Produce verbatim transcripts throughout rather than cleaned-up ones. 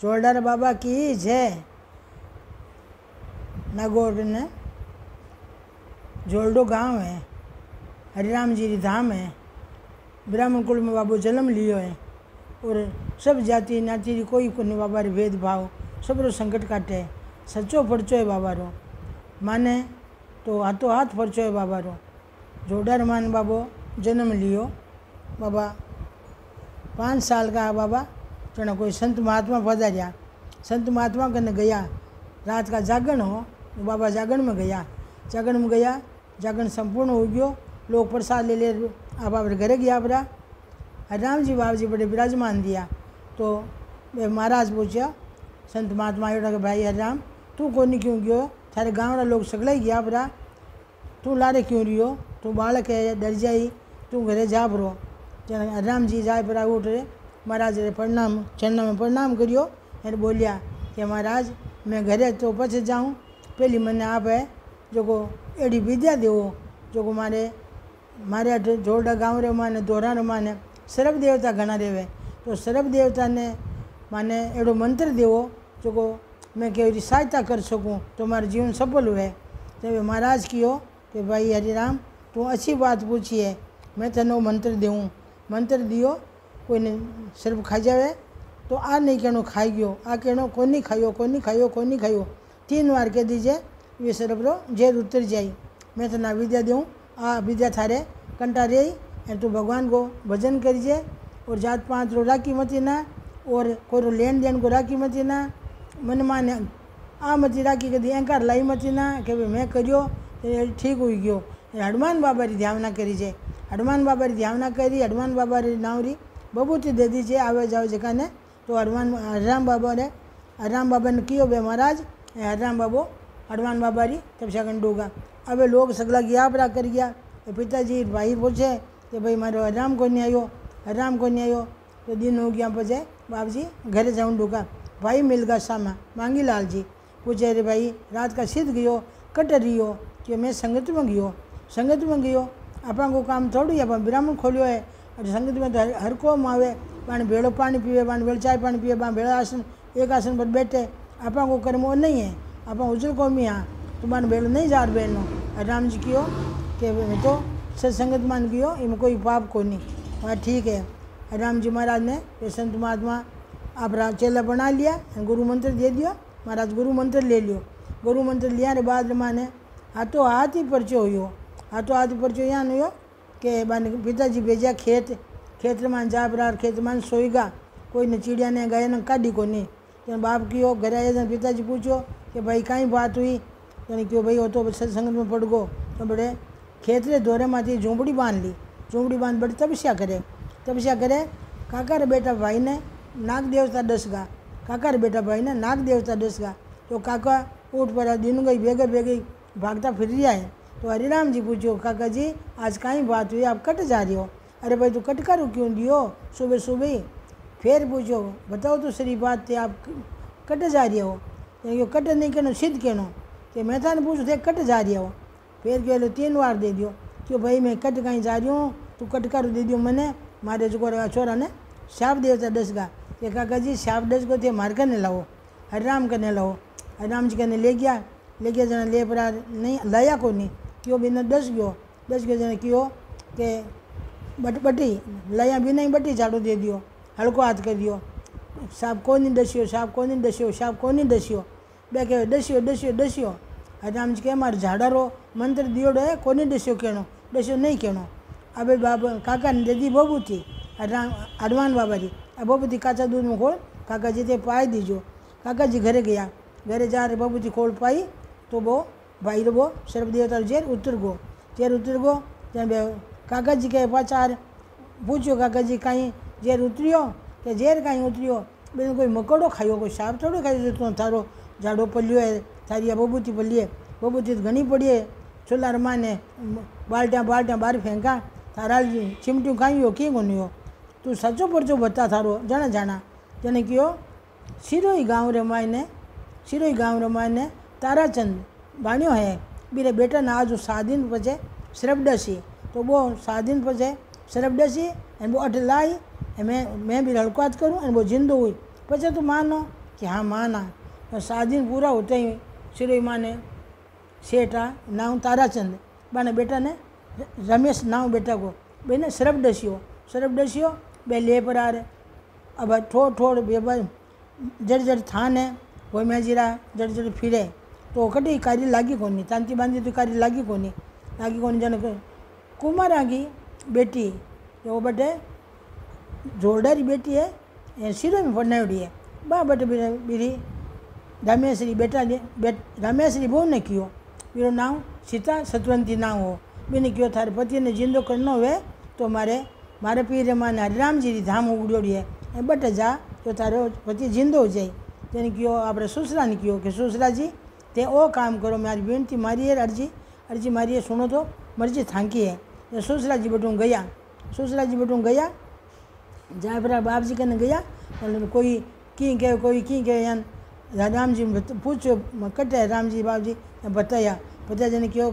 जोरदार बाबा की जय। नागौर ने जोरडो गांव है, हरिराम जी धाम है। ब्राह्मण कुल में बाबू जन्म लियो है और सब जाति नाती री कोई कोनी बाबा रे भेदभाव सबरो संकट काटे। सच्चो परचो है बाबा रो, माने तो हाथों हाथ परचो है बाबा रो। जोरदार मान बाबो जन्म लियो। बाबा पाँच साल का बाबा जना कोई संत महात्मा पधार्या, संत महात्मा कने गया। रात का जागरण हो, बाबा जागरण में गया। जागरण में गया, जागरण संपूर्ण हो गयो। लोग प्रसाद ले ले आप आप घरे गया बरा। हरिराम जी बाबा जी बड़े विराजमान दिया। तो महाराज पूछा संत महात्मा आयो कि भाई हरिराम तू कोनी क्यों गयो, थारे गाँव लोग सगला ही गया बरा, तू लारे क्यों रियो, तू बालक है डर जाई, तू घरे जा बरो। हरिराम जी जाए पर उठ रहे, महाराज रे प्रणाम चरण में प्रणाम करियो। और बोलिया कि महाराज मैं घरे तो पछ जाऊँ, पहली मैंने आप है जो को एड़ी विद्या देवो जो को मारे मारे अठ जोरडा गाँव रे माने दोहरा रे माने सर्प देवता घना रेवे। तो सर्प देवता ने माने एड़ो मंत्र देवो जो को मैं केवरी सहायता कर सकूँ तो हमारा जीवन सफल हुए। तो महाराज कियो कि भाई हरिराम तू अच्छी बात पूछी है, मैं तेनो मंत्र देऊँ। मंत्र दियो, कोई ने सर्प खा जावे तो आ नहीं कहनो खाई गयो, आ कहनो कोनी खायो कोनी खायो कोनी खायो, तीन बार कह दीजिए वे सर्प रो जेर उतर जाई। मैं तना विद्या दूँ, आ विद्या थारे कंटा रही और तू भगवान को भजन करिए और जात पात रो राखी मती ना और कोई लेन देन को राखी मती ना, मन माने आ मती राखी कदी अहंकार लाई मती ना कि भाई मैं करियो ठीक हो गयो। हनुमान बाबा री ध्यावना करीजे, हनुमान बाबा री ध्यावना करी, हनुमान बाबा री नाव री बबूती दे दीजिए आवे जाओ जगह ने। तो हनुमान हरिराम बाबा ने हरिराम बाबा ने कियो बे महाराज हरिराम बाबो हनुमान बाबा री तपस्या कर डूगा। अब लोग सगला गया बरा कर गया। तो पिताजी भाई पूछे कि भाई मारो हरिराम को नहीं आयो, हरिराम को नहीं आयो। तो दिन हो गया पचे बाप जी घरे जाऊँ डूगा। भाई मिल गया सामा मांगी लाल जी पूछे रे भाई रात का सिद्ध गयो कट रहियो कि मैं संगत में गयो, संगत में गयो अपना को काम थोड़ी है, ब्राह्मण खोलियो है और संगत में तो हर, हर को आवे, पानी भेड़ो पानी पीवे, पानी भेड़ चाय पानी पीवे, पानी भेड़ा आसन एक आसन पर बैठे, अपना को कर्म वो नहीं है, अपना उजल कौमी हाँ तुम्हारे भेड़ नहीं जा रहे बहनों। राम जी कियो कि मैं तो सत्संगत मान गयो, इनमें कोई पाप को नहीं। वहाँ ठीक है। राम जी महाराज ने ये संत महात्मा आप चेला बना लिया, गुरु मंत्र दे दियो। महाराज गुरु मंत्र ले लियो, गुरु मंत्र लिया रे बाद माने हाथों हाथ ही परचो हुयो। हाथों हाथ परचो यहाँ हुयो कि बाने पिताजी भेजा खेत, खेत मान जा बरार खेत मान सोईगा, कोई ने चिड़िया ने गाय ने काढ़ी को नहीं। तो बाप कियो घर आए पिताजी पूछो कि भाई कहीं बात हुई, यानी क्यों भाई हो तो सत्संग में पड़ गो। तो बड़े खेत रे दौरे माथी झोंपड़ी बांध ली, झोंपड़ी बांध बड़ी तपस्या करे, तपस्या करे। काका रे बेटा भाई ने नाग देवता दसगा, काका रे बेटा भाई ने नाग देवता दसगा। तो काका उठ पड़ा, दिन गई बेगे बेगे भागता फिर रहा है। तो हरिराम जी पूछो काका जी आज कहीं बात हुई, आप कट जा रही हो। अरे भाई तो कट कर क्यों दियो सुबह सुबह। फिर पूछो बताओ तो सही बात थी, आप कट जा रही हो। तो कट नहीं कहनो सिद्ध कहनो कि मैं था पूछो थे कट जा रही हो। फिर कह लो तीन बार दे दियो क्यों भाई मैं कट कहीं जा रही हूँ, तू कट कर दे दियो मैंने। मारे जो छोरा ने श्याप देवता दसगा कि काका जी श्याप दस को थे मार करने लाओ, हरिराम करने लाओ। हरिराम जी कहने ले गया, ले गया जना ले पड़ा नहीं लाया को नहीं क्यों बिना दस गयो, दस गयो जना क्यों के बट बटी लाया भी नहीं बटी झाड़ू दे दियो, हल्को हाथ कर दियो। साहब को नहीं दसियो, साहब को नहीं दसियो, साहब को नहीं दसियो। बे कहे दसियो दसियो दसियो। हरिराम जी के मारे झाड़ारो मंत्र दियोड़ो है को नहीं दसियो कहनो, दसियो नहीं कहनो। अबे बाबा काका ने दे दी बबूती हरिराम हनुमान बाबा जी, अब बबूती काचा दूध में खोल काका जी थे पाई दीजो। काका जी घरे गया, घरे जा रहे बबूती खोल पाई तो वो भाई रो वो सर्प देवता जेर उतर गो, जेर उतर गो। काका जी के पाचार पूछो काका जी कहीं जेर उतरियो कि जेर कहीं उतरियो। बेन कोई मकोड़ो खायो, कोई सांप थोड़ो खायो तो थारो झाड़ो पलियो है, थारी बबूती पली है, बबूती तो घनी पड़ी है। चूल्हा रमा ने बाल्टियाँ बाल्टियाँ बाहर फेंका, थारा चिमटियों कहीं हो कि कोनी हो। तू सचो परचो बता थारो जाना जाना जने क्यों। सिरोही गाँव रे मायने सिरोही गाँव रे मायने ताराचंद बाणियो है, बीरे बेटा ना आज सात दिन पचे श्रबडसी। तो वो सात दिन पचे श्रबडसी वो अठ लाई मैं मैं भी हड़कात करूँ वो जिंदो हुई। पचे तो मानो कि हाँ माँ ना। तो सात दिन पूरा होते ही सिरोही माँ ने सेठा नाव ताराचंद बाने बेटा ने रमेश नाव बेटा को बेने सरफ डसियो सरफ डसियो बे ले पर आ रहे। अब थोड़ थोड़ बे जड़ जड़ थान है वो मैं जीरा जड़ जड़ फिरे तो कटी कार्य लागी कोनी तांती बांधी तो कार्य लागी कोनी लागी कोनी जन कुमार आगी बेटी वो बटे जोरदारी बेटी है सिरो में फरनावड़ी है बा बटे बीरी रमेश्वरी बेटा ने बेट रमेश्वरी बहु ने कियो बीरो नाम सीता सतवंती नाम हो बीने क्यों थारे पति ने जिंदो करना हुए तो मारे मारे पीर माने हरिराम जी धाम उगड़ोड़ी है बट जा तो तारो पति जिंदो हो जाए तेने क्यों आप ससुरा ने क्यों कि ससुरा जी ते ओ काम करो मारी बेनती मारी है अर्जी अर्जी मारी है सुनो तो मर्जी थांकी है तो ससुरा जी बटू गया ससुरा जी बटू गया जहाँ पर बाप जी कने गया कोई की कहे कोई की कहे यान राम जी पूछो कटे राम जी बाप जी बताया बताया जने क्यों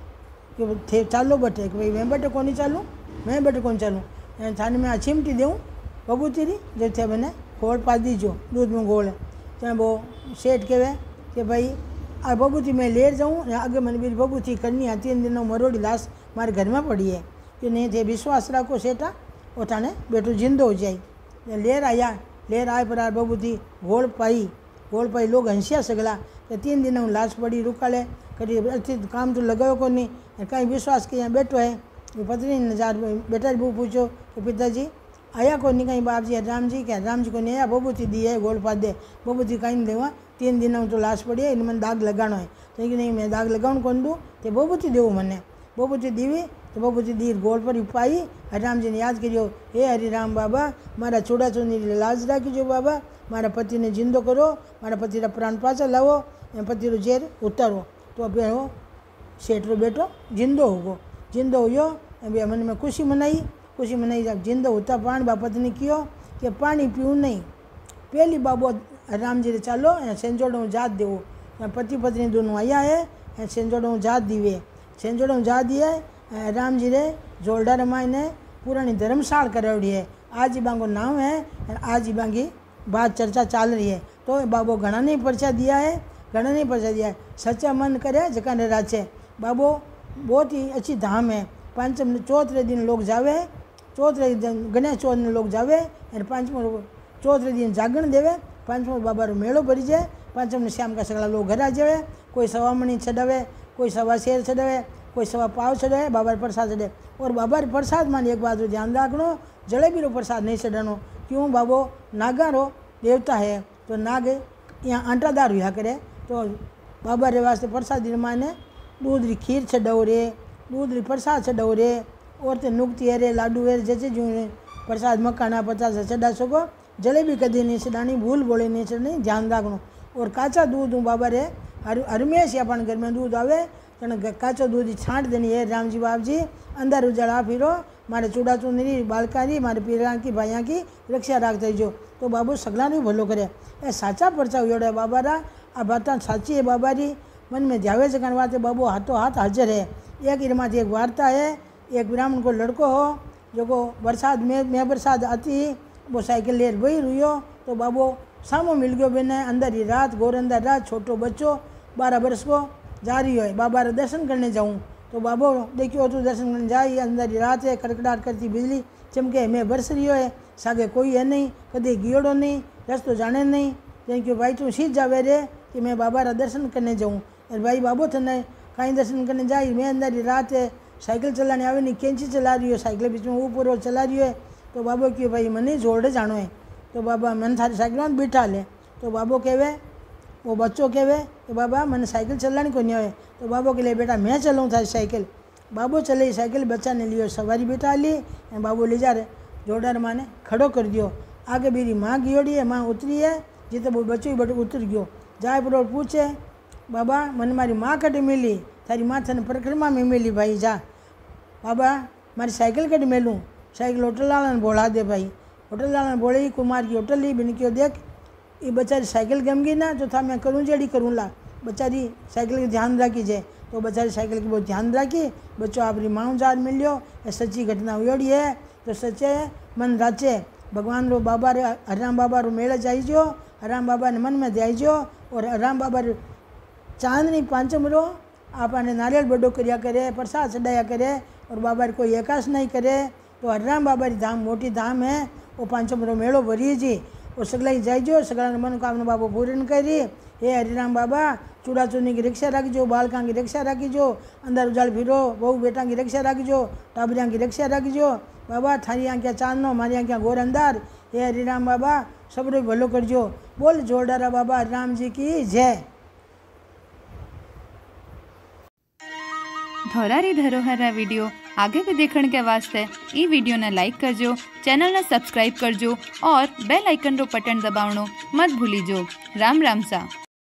कि थे चालो बटे कि भाई मैं बटे कौन चालू मैं बटे कौन चालू थाने में आ चिमटी दूँ बबू तेरी जो थे मैंने घोल पा दीजो दूध में घोल चाहे वो सेठ कहे कि भाई आ बबूती मैं लेर जाऊँ आगे मैंने मेरी बबूती करनी है तीन दिनों मरोड़ी लाश मारे घर में पड़ी है कि नहीं थे विश्वास रखो सेठा वो थाने बेटो जिंदो हो जाए लेर आया लेर आए पर आ बबूती घोल पाई घोल पाई लोग हंसिया सगला कि तीन दिन लाश पड़ी रुकाले कभी अच्छी काम तो लगायो को नहीं कहीं विश्वास के यहाँ बैठो है पत्नी ने जार बेटा बू पूछो कि पिताजी आया को नहीं कहीं बाप जी राम जी क्या राम जी को नहीं आया बबूती दी है गोल पा दे बबूती कहीं नहीं देवा तीन दिन तो लाश पड़ी है मैंने दाग लगाना है तो कि नहीं मैं दाग लगाऊँ कौन दूँ तो बबूती देव मैंने बबूती दीवी तो बबूती दी गोल पर ही पाई हरिराम जी ने याद करियो हे हरिराम बाबा मारा चूड़ा चूनी लाज राखीजो बाबा मारा पति ने जिंदो करो मारा पति रा प्राण पाचा लावो पति रो जेर उतारो तो अब वो सेठ रो बेटो जिंदो होगो जिंदो हुयो मन में खुशी मनाई खुशी मनाई जब जिंदो होता पानी बापत ने कियो कि पानी पीऊँ नहीं पहली बाबो राम जी रे चालो सेंजोड़ों जात देवो पति पत्नी दोनों आया है सेंजोड़ों जात दीवे सेंजोड़ों जात दिए राम जी रे जोलडार माई ने पुरानी धर्मशाल करावड़ी है आज ही बांगो नाम है आज ही बांगी बात चर्चा चाल रही है तो बाबो घना नहीं पर्चा दिया है घना नहीं पर्चा दिया है सच्चा मन करे जकाने राचे बाबो बहुत ही अच्छी धाम है पंचम चौथे दिन लोग जावे चौथे दिन गणेश चौथ ने लोग जावे और पांचमो चौथे दिन जागरण देवे पांचमो बाबा रो मेड़ो भरी जाए पांचम ने श्याम का सगला लोग घर आ जावे कोई सवा मणी चढ़ावे कोई सवा शेर चढ़ावे कोई सवा पाव चढ़ावे बाबा प्रसाद चढ़े और बाबा प्रसाद मान एक बात ध्यान रखनो जलेबी रो प्रसाद नहीं चढ़ानो क्यों बाबो नागा रो देवता है तो नाग यहाँ आंटादार हुआ करे तो बाबा रे वास्ते प्रसाद माने दूध री खीर चढ़ाओ रे दूध री प्रसाद चढ़ाओ रे और तो नुकती है रे लाडू है जैसे जो प्रसाद मकाना पचास चढ़ा सको जलेबी कदी नहीं चढ़ानी भूल बोले नहीं चढ़नी ध्यान रखनो और काचा दूध हूँ बाबा रे हर हरमेश अपन घर में दूध आवे तो काचो दूध छाँट देनी है राम जी बाप जी अंदर उजड़ा फिरो मारे चूड़ा चूंदरी बालकारी मारे पीरा की भाइया की रक्षा राखते जो तो बाबू सगला ने भलो करे ए साचा परचा उड़े बाबा रा आ बात साची है बाबा री मन में ध्यावे जगन बात बाबू हाथों हाथ हाजिर है एक इरमा एक वार्ता है एक ब्राह्मण को लड़को हो जो को बरसात में मैं बरसात आती वो साइकिल ले वही रुयो तो बाबू सामो मिल गयो बेने अंदर ही रात गोर अंदर रात छोटो बच्चो बारह बरस को जा रही है बाबा रा दर्शन करने जाऊँ तो बाबू देखियो तू दर्शन करने जाई अंदर ही रात है कड़कड़ाहट करती बिजली चमके मैं बरस रही है सागे कोई है नहीं कदे गियोड़ो नहीं रस्तो जाने नहीं क्योंकि भाई तू सीध जावे रे कि मैं बाबा रा दर्शन करने जाऊँ और भाई बाबू थने कहीं दर्शन करने जाई मैं अंदर ही रात है साइकिल चलाने आवे नहीं कैंची चला रही हो साइकिल बीच में ऊपर चला रही है तो बाबू क्यों भाई मने जोड़े जानो है तो बाबा मन थारी साइकिल में बिठा ले तो बाबू कहवे वो बच्चों कहवे कि बाबा मैंने साइकिल चलानी को नहीं आवे तो बाबू के लिए बेटा मैं चलाऊँ थारी साइकिल बाबू चले साइकिल बच्चा ने लियो सवारी बिठा ली बाबू ले जा रहे जोड़ार माँ ने खड़ो कर दियो आगे मेरी माँ गियोड़ी है माँ उतरी है जिते वो बच्चों ही बट उतर गयो जाए पर पूछे बाबा मैंने मारी माँ कटे मिली थारी माँ थने परिक्रमा में मिली भाई जा बाबा मारी साइकिल कटे मिलूँ साइकिल होटल वाला ने बोला दे भाई होटल वाला ने बोले कुमार की होटल ली बिन क्यों देख ये बेचारी साइकिल गम गई ना तो था मैं करूँ जड़ी करूँ ला बेचारी साइकिल की ध्यान रखी जाए तो बेचारी साइकिल की बहुत ध्यान रखी बच्चों आपरी माँ जान मिलियो ये सच्ची घटना हुई है तो सच्चे मन राचे भगवान रो बाबा रे हरिराम बाबा रो मेले जाइजो हराम बाबा ने मन में ध्याइजो और हराम बाबा चांदनी पांचम रो आपने नारियल बड़ो करया करे, प्रसाद चढ़ाया करे और बाबा री कोई एकाश नहीं करे। तो हरिराम बाबा री धाम मोटी धाम है, वो पांचम रो मेड़ो भरी जी और सगला ही जाइजो, सगला मनोकामना बाबा पूर्ण करी। हे हरिराम बाबा चूड़ा चूनी की रक्षा रखिजो, बालका की रक्षा रखिजो, अंदर उजाड़ फिरो, बहू बेटा की रक्षा रखिजो, टाबरिया की रक्षा रखिजो बाबा। थारी आंख्या चांदनो मारी आंख्या घोर अंधार। हे हरिराम बाबा सबरो भलो करजो। बोल जोरदारा बाबा हरिराम जी की जय। धोरारी धरोहर वीडियो आगे भी देखने के वास्ते ई वीडियो ने लाइक करजो, चैनल ने सब्सक्राइब करजो और बेल आइकन रो बटन दबावनो मत भूलीजो। राम राम सा।